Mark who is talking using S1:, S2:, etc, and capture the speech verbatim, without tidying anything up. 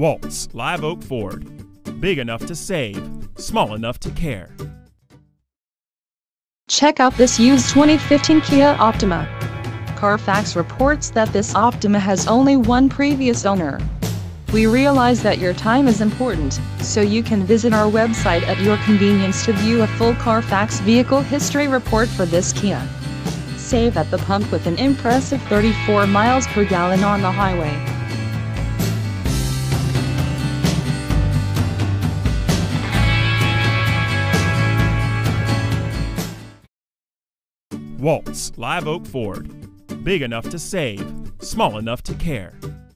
S1: Walt's Live Oak Ford. Big enough to save, small enough to care.
S2: Check out this used twenty fifteen Kia Optima. Carfax reports that this Optima has only one previous owner. We realize that your time is important, so you can visit our website at your convenience to view a full Carfax vehicle history report for this Kia. Save at the pump with an impressive thirty-four miles per gallon on the highway.
S1: Walt's Live Oak Ford. Big enough to save, small enough to care.